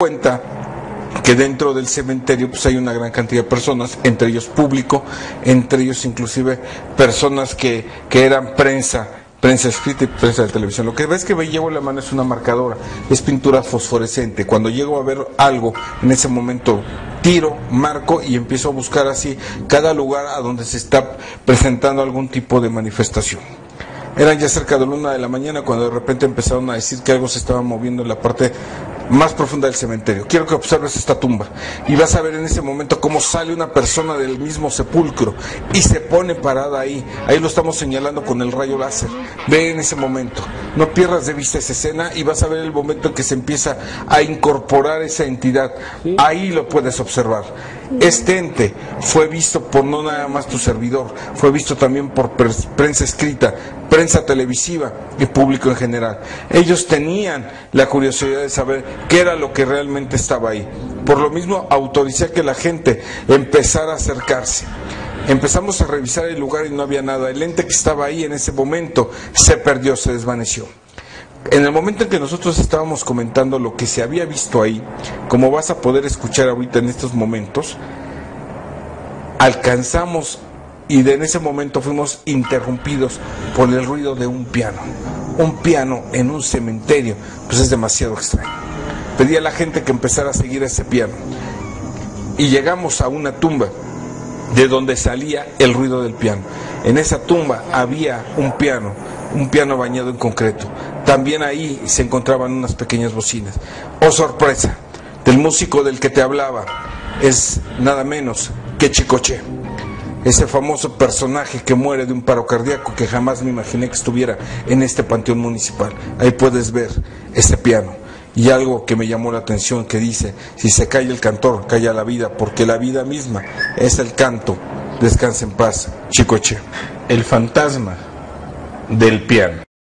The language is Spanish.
cuenta que dentro del cementerio pues hay una gran cantidad de personas, entre ellos público, entre ellos inclusive personas que eran prensa escrita y prensa de televisión. Lo que ves que me llevo en la mano es una marcadora, es pintura fosforescente. Cuando llego a ver algo, en ese momento tiro, marco y empiezo a buscar así cada lugar a donde se está presentando algún tipo de manifestación. Eran ya cerca de la 1 de la mañana cuando de repente empezaron a decir que algo se estaba moviendo en la parte más profunda del cementerio. Quiero que observes esta tumba y vas a ver en ese momento cómo sale una persona del mismo sepulcro y se pone parada ahí. Ahí lo estamos señalando con el rayo láser. Ve en ese momento, no pierdas de vista esa escena y vas a ver el momento en que se empieza a incorporar esa entidad. Ahí lo puedes observar. Este ente fue visto por no nada más tu servidor, fue visto también por prensa escrita, prensa televisiva y público en general. Ellos tenían la curiosidad de saber qué era lo que realmente estaba ahí. Por lo mismo autoricé que la gente empezara a acercarse. Empezamos a revisar el lugar y no había nada. El ente que estaba ahí en ese momento se perdió, se desvaneció. En el momento en que nosotros estábamos comentando lo que se había visto ahí, como vas a poder escuchar ahorita en estos momentos, alcanzamos y en ese momento fuimos interrumpidos por el ruido de un piano. Un piano en un cementerio, pues es demasiado extraño. Pedí a la gente que empezara a seguir ese piano y llegamos a una tumba de donde salía el ruido del piano. En esa tumba había un piano bañado en concreto. También ahí se encontraban unas pequeñas bocinas. Oh sorpresa, del músico del que te hablaba es nada menos que Chicoche, ese famoso personaje que muere de un paro cardíaco que jamás me imaginé que estuviera en este panteón municipal. Ahí puedes ver ese piano. Y algo que me llamó la atención que dice: si se calla el cantor, calla la vida, porque la vida misma es el canto. Descansa en paz, Chicoche. El fantasma del piano.